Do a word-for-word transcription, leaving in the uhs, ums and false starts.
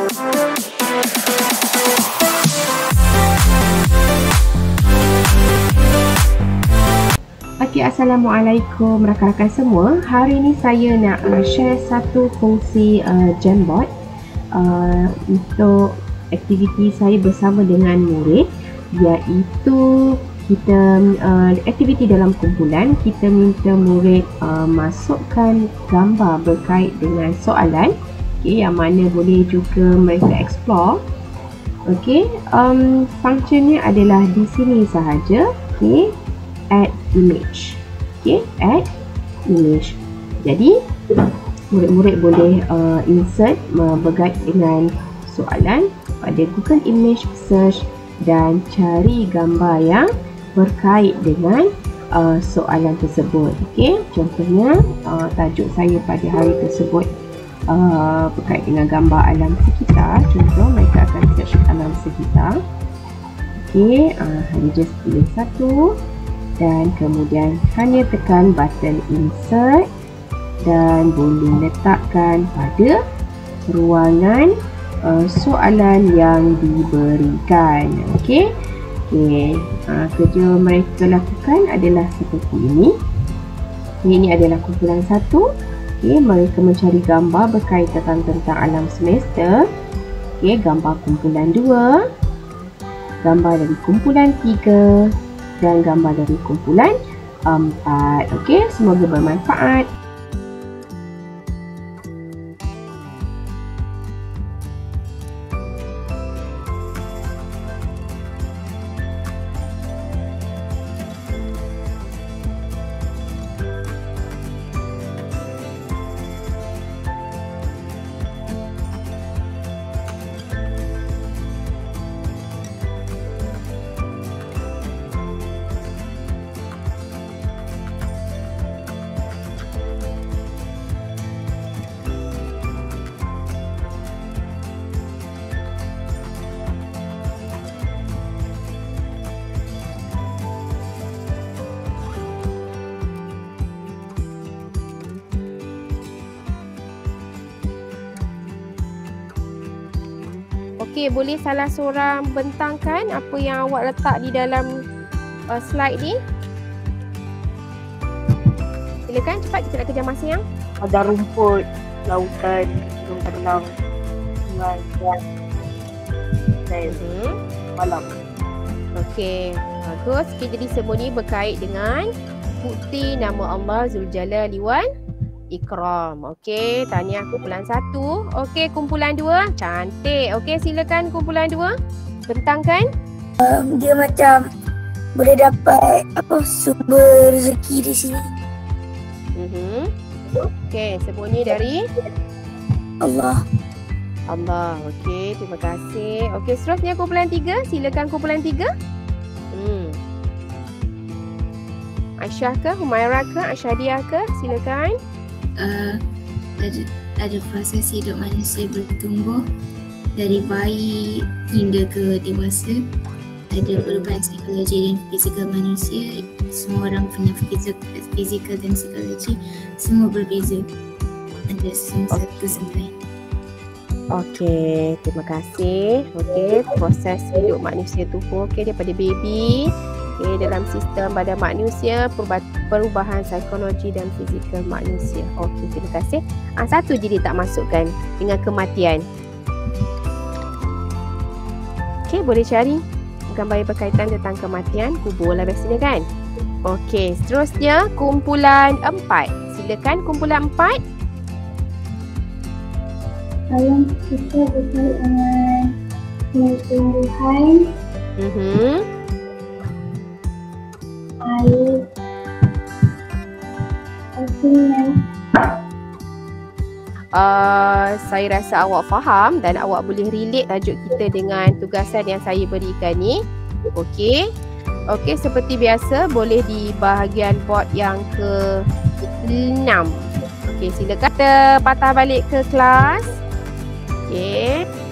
Okay, Assalamualaikum rakan-rakan semua. Hari ini saya nak uh, share satu fungsi uh, Jamboard uh, untuk aktiviti saya bersama dengan murid, iaitu kita uh, aktiviti dalam kumpulan. Kita minta murid uh, masukkan gambar berkait dengan soalan, okay, yang mana boleh juga mereka explore. Okay, um, functionnya adalah di sini sahaja. Okay, add image. Okay, add image. Jadi murid-murid boleh uh, insert uh, berkait dengan soalan pada Google Image Search dan cari gambar yang berkait dengan uh, soalan tersebut. Okay, contohnya uh, tajuk saya pada hari tersebut uh, berkait dengan gambar alam sekitar. Contoh, mereka akan search alam sekitar. Okay, uh, hanya just pilih satu dan kemudian hanya tekan button insert dan boleh letakkan pada ruangan uh, soalan yang diberikan. Okey. Okey, uh, kerja mereka lakukan adalah seperti ini. Okay, ini adalah kumpulan satu. Okey, mereka mencari gambar berkaitan tentang alam semesta. Okey, gambar kumpulan dua, gambar dari kumpulan tiga dan gambar dari kumpulan empat. Okey, semoga bermanfaat. Okey, boleh salah seorang bentangkan apa yang awak letak di dalam uh, slide ni? Silakan, cepat, kita nak kejar masa yang. Ada rumput, lautan, gunung tenang, sungai, dan hmm. malam. Okey, bagus. Okay, jadi semua ni berkait dengan bukti nama Allah Zuljalali wal Ikram. Okey, tahniah kumpulan satu. Okey, kumpulan dua. Cantik. Okey, silakan kumpulan dua. Bentangkan. Um, dia macam boleh dapat apa sumber rezeki di sini. Mhm. Okey, semua ni dari Allah. Allah. Okey, terima kasih. Okey, seterusnya kumpulan tiga. Silakan kumpulan tiga. Hmm. Aisyah ke, Humairah ke, Asyadiah ke? Silakan. Uh, ada, ada proses hidup manusia bertumbuh dari bayi hingga ke dewasa. Ada perubahan psikologi dan fizikal manusia. Semua orang punya fizikal dan psikologi semua berbeza. Ada semua satu sama lain. Okey, terima kasih. Okey, proses hidup manusia tumbuh, okey, daripada baby. Okay, dalam sistem badan manusia, perubahan psikologi dan fizikal manusia. Okey, terima kasih. Ah, satu je dia tak masukkan, dengan kematian. Okey, boleh cari gambar yang berkaitan tentang kematian, kubur lah biasanya kan. Okey, seterusnya kumpulan empat. Silakan kumpulan empat. Alam kita berkait dengan tumbuhan, Mhm. air, sungai. Uh, saya rasa awak faham dan awak boleh relate tajuk kita dengan tugasan yang saya berikan ni. Okey. Okey, seperti biasa boleh di bahagian board yang ke enam. Okey, silakan kita patah balik ke kelas. Okey.